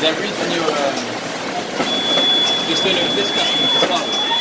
there a reason you're just doing it with this customer to start with?